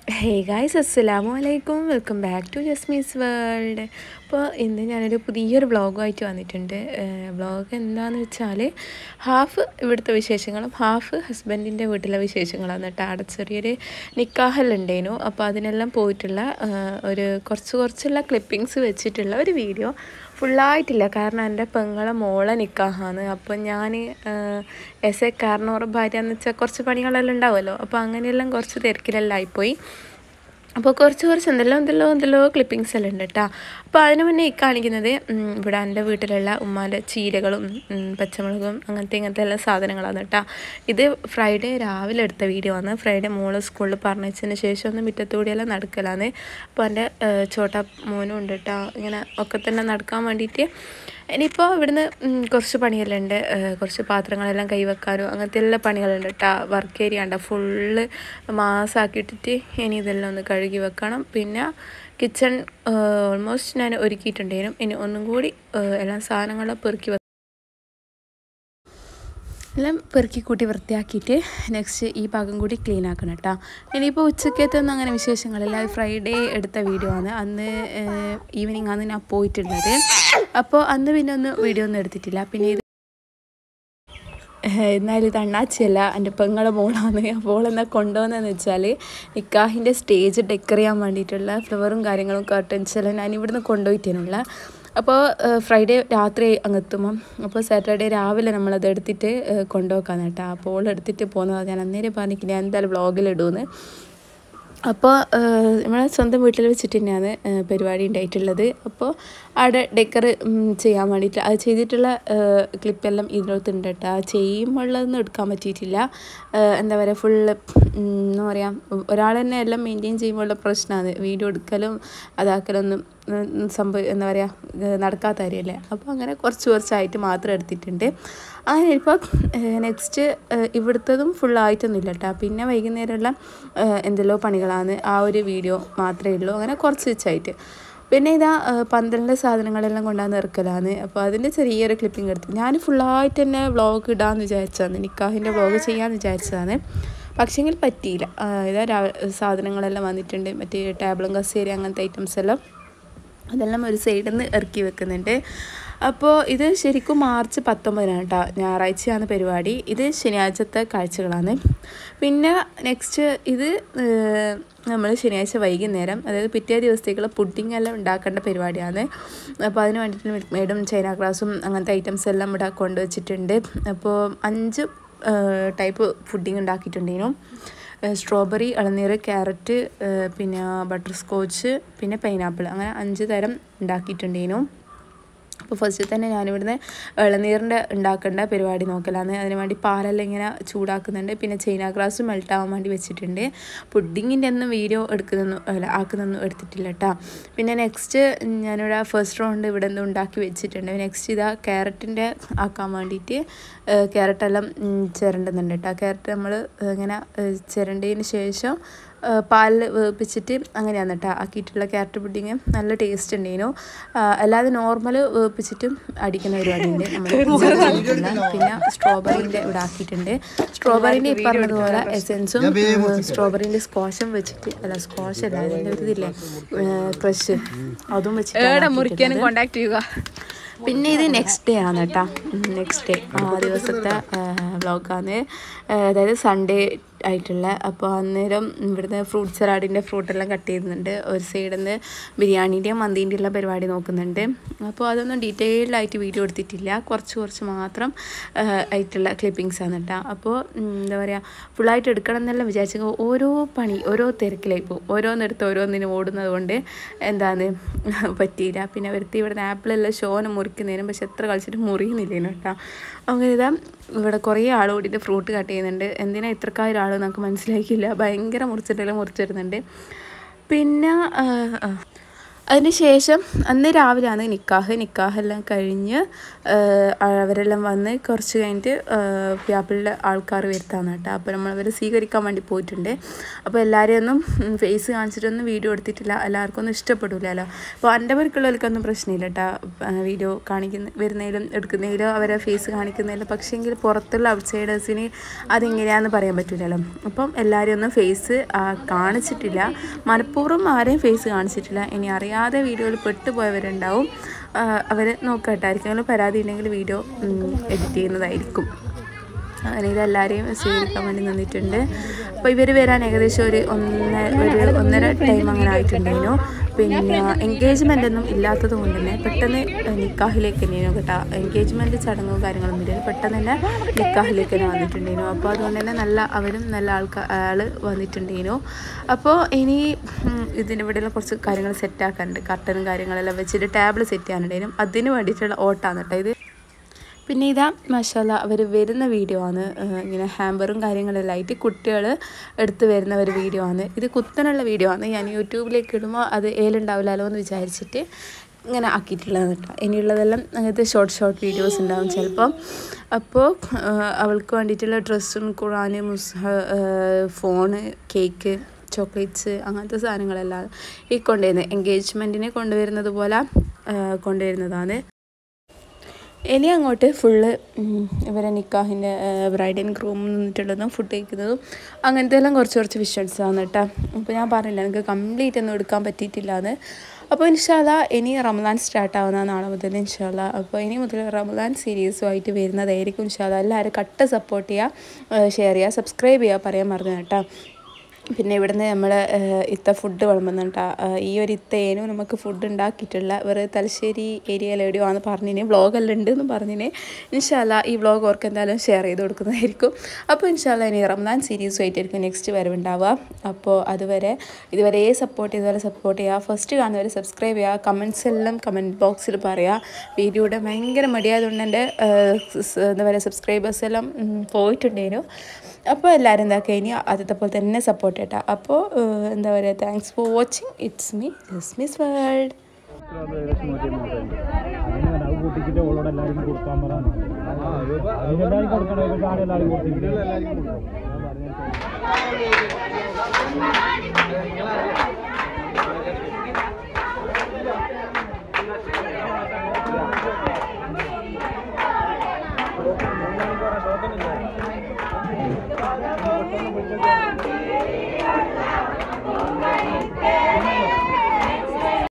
Hey guys, assalamu alaikum. Welcome back to Jasmie's World. അപ്പോൾ ഇന്ന് ഞാനൊരു പുതിയൊരു വ്ളോഗുമായിട്ട് വന്നിട്ടുണ്ട്. വ്ളോഗ് എന്താണെന്ന് വെച്ചാൽ ഹാഫ് ഇവിടുത്തെ വിശേഷങ്ങളും ഹാഫ് ഹസ്ബൻഡിൻ്റെ വീട്ടിലെ വിശേഷങ്ങളാണ് കേട്ടോ. അവിടെ ചെറിയൊരു നിക്കാഹെല്ലാം അപ്പോൾ അതിനെല്ലാം പോയിട്ടുള്ള ഒരു കുറച്ചുള്ള ക്ലിപ്പിങ്സ് വെച്ചിട്ടുള്ള ഒരു വീഡിയോ. ഫുള്ളായിട്ടില്ല, കാരണം എൻ്റെ പെങ്ങളെ മോളെ നിക്കാഹാണ്. അപ്പോൾ ഞാൻ എസ് എ കാരണവർ ഭാര്യ എന്ന് വെച്ചാൽ കുറച്ച് പണികളെല്ലാം ഉണ്ടാവുമല്ലോ, അപ്പോൾ അങ്ങനെയെല്ലാം കുറച്ച് തിരക്കിലെല്ലാം ആയിപ്പോയി. അപ്പോൾ കുറച്ച് എന്തെല്ലോ ക്ലിപ്പിങ്സ് എല്ലാം ഉണ്ട് കേട്ടോ. അപ്പോൾ അതിന് മുന്നേ ഈ കാണിക്കുന്നത് ഇവിടെ എൻ്റെ വീട്ടിലുള്ള ഉമ്മാൻ്റെ ചീരകളും പച്ചമുളകും അങ്ങനത്തെ എല്ലാ സാധനങ്ങളാണ് കേട്ടോ. ഇത് ഫ്രൈഡേ രാവിലെ എടുത്ത വീഡിയോ ആണ്. ഫ്രൈഡേ മോള് സ്കൂളിൽ പറഞ്ഞതിന് ശേഷം ഒന്ന് മുറ്റത്തുകൂടിയെല്ലാം നടക്കലാണ്. അപ്പോൾ എൻ്റെ ചോട്ടാ മോനും ഉണ്ട് കേട്ടോ, ഇങ്ങനെ ഒക്കെ തന്നെ നടക്കാൻ വേണ്ടിയിട്ട്. ഇനിയിപ്പോൾ ഇവിടുന്ന് കുറച്ച് പണിയെല്ലാം ഉണ്ട്, കുറച്ച് പാത്രങ്ങളെല്ലാം കൈവെക്കാനും അങ്ങനത്തെ എല്ലാ പണികളുണ്ട് കേട്ടോ. വർക്ക് ഏരിയ ഉണ്ട്, ഫുള്ള് മാസാക്കിയിട്ടിട്ട് ഇനി ഇതെല്ലാം ഒന്ന് കഴുകി വെക്കണം. പിന്നെ കിച്ചൺ ഓൾമോസ്റ്റ് ഞാൻ ഒരുക്കിയിട്ടുണ്ടായിരുന്നു. ഇനി ഒന്നും കൂടി എല്ലാ സാധനങ്ങളും പെറുക്കി കൂട്ടി വൃത്തിയാക്കിയിട്ട് നെക്സ്റ്റ് ഈ ഭാഗം കൂടി ക്ലീൻ ആക്കണം കേട്ടോ. ഇനിയിപ്പോൾ ഉച്ചക്കത്തൊന്നും അങ്ങനെ വിശേഷങ്ങളില്ല. ഫ്രൈഡേ എടുത്ത വീഡിയോ ആണ്. അന്ന് ഈവനിങ് ആണ് ഞാൻ പോയിട്ടുള്ളത്. അപ്പോൾ അന്ന് പിന്നെ വീഡിയോ ഒന്നും എടുത്തിട്ടില്ല. പിന്നെ എന്നാലും ഇത് അണ്ണാച്ചിയല്ല, എൻ്റെ പെങ്ങളെ മോളാണ്. അപ്പോൾ എന്നാൽ കൊണ്ടുവന്നതെന്ന് വെച്ചാൽ നിക്കാഹിൻ്റെ സ്റ്റേജ് ഡെക്കർ ചെയ്യാൻ വേണ്ടിയിട്ടുള്ള ഫ്ലവറും കാര്യങ്ങളും കർട്ടൻസെല്ലാം ഞാൻ ഇവിടുന്ന് കൊണ്ടുപോയിട്ടേനുള്ള. അപ്പോൾ ഫ്രൈഡേ രാത്രി അങ്ങെത്തുമ്പം അപ്പോൾ സാറ്റർഡേ രാവിലെ നമ്മളത് എടുത്തിട്ട് കൊണ്ടുപോക്കാൻ കേട്ടോ. അപ്പോൾ എടുത്തിട്ട് പോകുന്നത് ഞാൻ അന്നേരം പറഞ്ഞിട്ട് ഞാൻ എന്തായാലും വ്ളോഗിലിടുമെന്ന്. അപ്പോൾ നമ്മളെ സ്വന്തം വീട്ടിൽ വെച്ചിട്ട് തന്നെയാണ് പരിപാടി ഉണ്ടായിട്ടുള്ളത്. അപ്പോൾ അവിടെ ഡെക്കർ ചെയ്യാൻ വേണ്ടിയിട്ട് അത് ചെയ്തിട്ടുള്ള ക്ലിപ്പെല്ലാം ഇതിനകത്തുണ്ട് കേട്ടോ. ചെയ്യുമ്പോഴൊന്നും എടുക്കാൻ പറ്റിയിട്ടില്ല. എന്താ പറയുക, ഫുള്ള് എന്താ പറയുക, ഒരാൾ തന്നെ എല്ലാം മെയിൻറ്റെയിൻ ചെയ്യുമ്പോഴുള്ള പ്രശ്നമാണ്. വീഡിയോ എടുക്കലും അതാക്കലൊന്നും എന്താ പറയുക, നടക്കാത്ത കാര്യമല്ലേ. അപ്പോൾ അങ്ങനെ കുറച്ചായിട്ട് മാത്രം എടുത്തിട്ടുണ്ട്. അങ്ങനെ ഇപ്പോൾ നെക്സ്റ്റ് ഇവിടുത്തതും ഫുള്ളായിട്ടൊന്നുമില്ല കേട്ടോ. പിന്നെ വൈകുന്നേരമുള്ള എന്തെല്ലോ പണികളാണ്, ആ ഒരു വീഡിയോ മാത്രമേ ഉള്ളൂ. അങ്ങനെ കുറച്ച് വെച്ചായിട്ട് പിന്നെ ഇതാ പന്തലിൻ്റെ സാധനങ്ങളെല്ലാം കൊണ്ടുവന്ന് ഇറക്കലാണ്. അപ്പോൾ അതിൻ്റെ ചെറിയൊരു ക്ലിപ്പിംഗ് എടുത്തു. ഞാൻ ഫുള്ളായിട്ട് തന്നെ വ്ളോഗ് ഇടാമെന്ന് വിചാരിച്ചതാണ്, നിക്കാഹിൻ്റെ വ്ളോഗ് ചെയ്യാമെന്ന് വിചാരിച്ചതാണ്. പക്ഷേങ്കിൽ പറ്റിയില്ല. ഇതാ സാധനങ്ങളെല്ലാം വന്നിട്ടുണ്ട്, മറ്റേ ടേബിളും കസേര അങ്ങനത്തെ ഐറ്റംസ് എല്ലാം അതെല്ലാം ഒരു സൈഡിൽ നിന്ന് ഇറക്കി വെക്കുന്നുണ്ട്. അപ്പോൾ ഇത് ശരിക്കും മാർച്ച് 19 കേട്ടോ, ഞായറാഴ്ചയാണ് പരിപാടി. ഇത് ശനിയാഴ്ചത്തെ കാഴ്ചകളാണ്. പിന്നെ നെക്സ്റ്റ് ഇത് നമ്മൾ ശനിയാഴ്ച വൈകുന്നേരം, അതായത് പിറ്റേ ദിവസത്തേക്കുള്ള പുഡിംഗ് എല്ലാം ഉണ്ടാക്കേണ്ട പരിപാടിയാണ്. അപ്പോൾ അതിന് വേണ്ടിയിട്ട് മിൽക്ക് മെയ്ഡും ചൈന ഗ്രാസും അങ്ങനത്തെ ഐറ്റംസ് എല്ലാം ഇവിടെ കൊണ്ടുവച്ചിട്ടുണ്ട്. അപ്പോൾ 5 ടൈപ്പ് പുഡിംഗ് ഉണ്ടാക്കിയിട്ടുണ്ടേനു. സ്ട്രോബെറി, ഇളനീർ, ക്യാരറ്റ്, പിന്നെ ബട്ടർ സ്കോച്ച്, പിന്നെ പൈനാപ്പിൾ, അങ്ങനെ 5 തരം ഉണ്ടാക്കിയിട്ടുണ്ടേനു. അപ്പോൾ ഫസ്റ്റ് തന്നെ ഞാനിവിടുന്ന് ഇളനീറിൻ്റെ ഉണ്ടാക്കേണ്ട പരിപാടി നോക്കലാണ്. അതിന് വേണ്ടി പാലെല്ലാം ഇങ്ങനെ ചൂടാക്കുന്നുണ്ട്. പിന്നെ ചൈന ഗ്രാസ് മെൽട്ടാവാൻ വേണ്ടി വെച്ചിട്ടുണ്ട്. പുഡിങ്ങിൻ്റെ ഒന്നും വീഡിയോ ആക്കുന്നൊന്നും എടുത്തിട്ടില്ല കേട്ടോ. പിന്നെ നെക്സ്റ്റ് ഞാനിവിടെ ഫസ്റ്റ് റൗണ്ട് ഇവിടെ നിന്ന് ഉണ്ടാക്കി വെച്ചിട്ടുണ്ട്. നെക്സ്റ്റ് ഇതാ ക്യാരറ്റിൻ്റെ ആക്കാൻ വേണ്ടിയിട്ട് ക്യാരറ്റെല്ലാം ചിരണ്ടുന്നുണ്ട് കേട്ടോ. ക്യാരറ്റ് നമ്മൾ ഇങ്ങനെ ചിരണ്ടതിന് ശേഷം പാലിൽ വേപ്പിച്ചിട്ട് അങ്ങനെയാണ് കേട്ടോ ആക്കിയിട്ടുള്ള ക്യാരറ്റ് പുഡിങ്. നല്ല ടേസ്റ്റ് ഉണ്ടായിരുന്നു. അല്ലാതെ നോർമൽ വേപ്പിച്ചിട്ടും അടിക്കുന്ന പരിപാടിയുണ്ട് നമ്മൾ. പിന്നെ സ്ട്രോബെറിൻ്റെ ഇവിടെ ആക്കിയിട്ടുണ്ട്. സ്ട്രോബെറിൻ്റെ ഈ പറഞ്ഞതുപോലെ എസെൻസും സ്ട്രോബെറിൻ്റെ സ്ക്വാഷും വെച്ചിട്ട്, അല്ല സ്ക്വാഷ് അല്ല, അതിൻ്റെ ഒരു ഇതില്ലേ ക്രഷ്, അതും വെച്ചിട്ട് കോണ്ടാക്ട് ചെയ്യുക. പിന്നെ ഇത് നെക്സ്റ്റ് ഡേ ആണ് കേട്ടോ. നെക്സ്റ്റ് ഡേ ആ ദിവസത്തെ വ്ളോഗാണ്, അതായത് സൺഡേ ആയിട്ടുള്ള. അപ്പോൾ അന്നേരം ഇവിടുന്ന് ഫ്രൂട്ട് സലാഡിൻ്റെ ഫ്രൂട്ടെല്ലാം കട്ട് ചെയ്യുന്നുണ്ട്. ഒരു സൈഡിൽ നിന്ന് ബിരിയാണീൻ്റെയും മന്തീൻ്റെയും ഉള്ള പരിപാടി നോക്കുന്നുണ്ട്. അപ്പോൾ അതൊന്നും ഡീറ്റെയിൽഡ് ആയിട്ട് വീഡിയോ എടുത്തിട്ടില്ല, കുറച്ച് മാത്രം ആയിട്ടുള്ള ക്ലിപ്പിങ്സ് ആണ് കേട്ടോ. അപ്പോൾ എന്താ പറയുക, ഫുള്ളായിട്ട് എടുക്കണം എന്നെല്ലാം വിചാരിച്ചെങ്കിൽ ഓരോ തിരക്കിലായി പോകും. ഓരോന്നിനും ഓടുന്നത് കൊണ്ട് എന്താണ് പറ്റിയില്ല. പിന്നെ വരുത്തി ഇവിടുന്ന് ആപ്പിളെല്ലാം ഷോന് മുറിക്കുന്നതിനും, പക്ഷെ എത്ര കളിച്ചിട്ട് മുറിയുന്നില്ലേനു കേട്ടോ. അങ്ങനെ ഇതാ ഇവിടെ കുറേ ആൾ കൂടിയിട്ട് ഫ്രൂട്ട് കട്ട് ചെയ്യുന്നുണ്ട്. എന്തിനാ ഇത്രക്കാരും ആൾ നമുക്ക് മനസ്സിലാക്കിയില്ല. ഭയങ്കര മുറിച്ചിട്ടെല്ലാം മുറിച്ചിരുന്നുണ്ട്. പിന്നെ അതിനുശേഷം അന്ന് രാവിലെയാണ് നിക്കാഹെല്ലാം കഴിഞ്ഞ് അവരെല്ലാം വന്ന് കുറച്ച് കഴിഞ്ഞിട്ട് പ്യാപ്പിളിൻ്റെ ആൾക്കാർ വരുത്താന്ന് കേട്ടോ. അപ്പോൾ നമ്മളവർ സ്വീകരിക്കാൻ വേണ്ടി പോയിട്ടുണ്ട്. അപ്പോൾ എല്ലാവരെയും ഒന്നും ഫേസ് കാണിച്ചിട്ടൊന്നും വീഡിയോ എടുത്തിട്ടില്ല, എല്ലാവർക്കും ഒന്നും ഇഷ്ടപ്പെടില്ലല്ലോ. അപ്പോൾ എൻ്റെ പേർക്കുള്ളവർക്കൊന്നും പ്രശ്നമില്ല കേട്ടോ, വീഡിയോ വരുന്നതിലും എടുക്കുന്നതിലും അവരെ ഫേസ് കാണിക്കുന്നതിലും. പക്ഷേങ്കിൽ പുറത്തുള്ള ഔട്ട്സൈഡേഴ്സിന് അതെങ്ങനെയാണെന്ന് പറയാൻ പറ്റില്ലല്ലോ. അപ്പം എല്ലാവരെയും ഒന്നും ഫേസ് കാണിച്ചിട്ടില്ല, മനഃപൂർവ്വം ആരെയും ഫേസ് കാണിച്ചിട്ടില്ല. ഇനി അറിയാതെ വീഡിയോയിൽ പെട്ടുപോയവരുണ്ടാവും, അവർ നോക്കട്ടായിരിക്കും, പരാതി ഉണ്ടെങ്കിൽ വീഡിയോ എഡിറ്റ് ചെയ്യുന്നതായിരിക്കും. അങ്ങനെ ഇതെല്ലാവരെയും സ്വീകരിക്കാൻ വേണ്ടി നിന്നിട്ടുണ്ട്. അപ്പോൾ ഇവർ വരാൻ ഏകദേശം ഒരു ഒന്നര ടൈം അങ്ങനെ ആയിട്ടുണ്ടായിരുന്നു. പിന്നെ എൻഗേജ്മെൻ്റ് ഒന്നും ഇല്ലാത്തത് കൊണ്ട് തന്നെ പെട്ടെന്ന് നിക്കാഹിലേക്ക് തന്നെയായിരുന്നു കേട്ടോ. എൻഗേജ്മെൻറ്റ് ചടങ്ങും കാര്യങ്ങളൊന്നും ഇല്ല, പെട്ടെന്ന് തന്നെ നിക്കാഹിലേക്ക് തന്നെ വന്നിട്ടുണ്ടായിരുന്നു. അപ്പോൾ അതുകൊണ്ട് തന്നെ അവരും നല്ല ആൾ വന്നിട്ടുണ്ടായിരുന്നു. അപ്പോൾ ഇനി ഇവിടെയുള്ള കുറച്ച് കാര്യങ്ങൾ സെറ്റാക്കാനുണ്ട്, കർട്ടനും കാര്യങ്ങളെല്ലാം വെച്ചിട്ട് ടേബിൾ സെറ്റ് ചെയ്യാനുണ്ടായിരുന്നു. അതിന് വേണ്ടിയിട്ടുള്ള ഓട്ടാണ് കേട്ടോ ഇത്. പിന്നെ ഇതാ മാഷാഅല്ലാഹ് അവർ വരുന്ന വീഡിയോ ആണ്, ഇങ്ങനെ ഹാമ്പറും കാര്യങ്ങളെല്ലാം ആയിട്ട് കുട്ടികൾ എടുത്ത് വരുന്ന ഒരു വീഡിയോ ആണ്. ഇത് കുത്തനുള്ള വീഡിയോ ആണ്, ഞാൻ യൂട്യൂബിലേക്ക് ഇടുമ്പോൾ അത് ഏലുണ്ടാവില്ലല്ലോ എന്ന് വിചാരിച്ചിട്ട് ഇങ്ങനെ ആക്കിയിട്ടുള്ളതാണ് കേട്ടോ. ഇനിയുള്ളതെല്ലാം അങ്ങനത്തെ ഷോർട്ട് വീഡിയോസ് ഉണ്ടാവും ചിലപ്പം. അപ്പോൾ അവൾക്ക് വേണ്ടിയിട്ടുള്ള ഡ്രസ്സും ഖുർആൻ, ഫോണ്, കേക്ക്, ചോക്ലേറ്റ്സ് അങ്ങനത്തെ സാധനങ്ങളെല്ലാം ഈ കൊണ്ടുവരുന്നത് എൻഗേജ്മെൻറ്റിനെ കൊണ്ടുവരുന്നത് പോലെ കൊണ്ടുവരുന്നതാണ്. ഇനി അങ്ങോട്ട് ഫുള്ള് ഇവരെ നിക്കാഹിൻ്റെ ബ്രൈഡ് ആൻഡ് ഗ്രൂം നിന്നിട്ടുള്ളതും ഫുഡ് കഴിക്കുന്നതും അങ്ങനത്തെ എല്ലാം കുറച്ച് വിഷ്വൽസാണ് കേട്ടോ. അപ്പോൾ ഞാൻ പറഞ്ഞില്ല എനിക്ക് കംപ്ലീറ്റ് ഒന്നും എടുക്കാൻ പറ്റിയിട്ടില്ല എന്ന്. അപ്പോൾ ഇൻഷാ അല്ലാഹ് ഇനി റമദാൻ സ്റ്റാർട്ട് ആവുന്ന നാളെ മുതൽ ഇൻഷാ അല്ലാഹ്. അപ്പോൾ ഇനി മുതൽ റമദാൻ സീരീസുമായിട്ട് വരുന്നതായിരിക്കും ഇൻഷാ അല്ലാഹ്. എല്ലാവരും കട്ട സപ്പോർട്ട് ചെയ്യുക, ഷെയർ ചെയ്യുക, സബ്സ്ക്രൈബ് ചെയ്യുക പറയാൻ മറന്നു കേട്ടോ. പിന്നെ ഇവിടുന്ന് നമ്മൾ ഇത്ത ഫുഡ് വിളമ്പുന്നുണ്ടാ. ഈ ഒരു ഇത്തേനും നമുക്ക് ഫുഡ് ഉണ്ടാക്കിയിട്ടുള്ള വേറെ തലശ്ശേരി ഏരിയയിൽ എവിടെയോ ആണെന്ന് പറഞ്ഞിന്, വ്ളോഗെല്ലാം ഉണ്ട് എന്ന് പറഞ്ഞിന്. ഇൻഷാ അല്ലാഹ് ഈ വ്ളോഗ് ഓർക്ക് എന്തായാലും ഷെയർ ചെയ്ത് കൊടുക്കുന്നതായിരിക്കും. അപ്പോൾ ഇൻഷാ അല്ലാഹ് ഇനി റമദാൻ സീരീസുമായിട്ടായിരിക്കും നെക്സ്റ്റ് വരവുണ്ടാവുക. അപ്പോൾ ഇതുവരെ സപ്പോർട്ട് ചെയ്തവരെ സപ്പോർട്ട് ചെയ്യുക, ഫസ്റ്റ് കാണുന്നവരെ സബ്സ്ക്രൈബ് ചെയ്യുക, കമൻറ്റ്സ് എല്ലാം കമൻറ്റ് ബോക്സിൽ പറയുക. വീഡിയോയുടെ ഭയങ്കര മടിയായതുകൊണ്ട് എൻ്റെ എന്താ പറയുക സബ്സ്ക്രൈബേഴ്സ് എല്ലാം പോയിട്ടുണ്ടേനു. അപ്പോൾ എല്ലാവരും എന്താ കഴിഞ്ഞ ആദ്യത്തെ പോലെ തന്നെ സപ്പോർട്ട് ചെയ്യട്ടെ. അപ്പോൾ എന്താ പറയുക, thanks for watching. It's me Jasmi's world. Yeah.